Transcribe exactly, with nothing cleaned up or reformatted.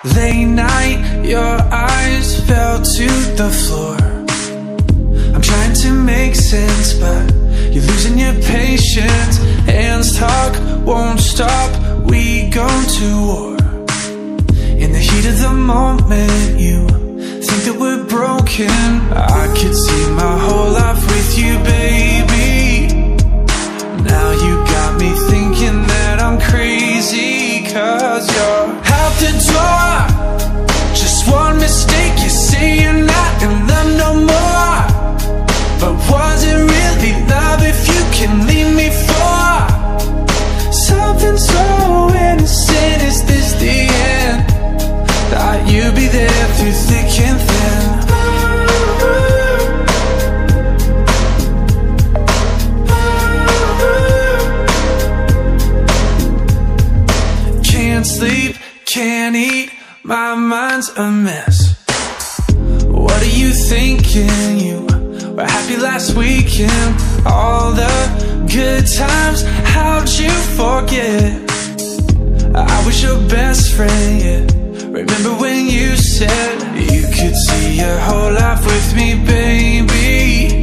Late night, your eyes fell to the floor. I'm trying to make sense, but you're losing your patience. Hands talk, won't stop, we go to war. In the heat of the moment, you think that we're broken. I could see my whole life with you, baby. Now you got me thinking that I'm crazy, cause you're out the door. Just one mistake, you say you're not in love no more. But was it really love if you can leave me for something so innocent? Is this the end? Thought you'd be there through thick and thin. Can't sleep, can't eat, my mind's a mess. What are you thinking? You were happy last weekend. All the good times, how'd you forget? I was your best friend, yeah. Remember when you said you could see your whole life with me, baby?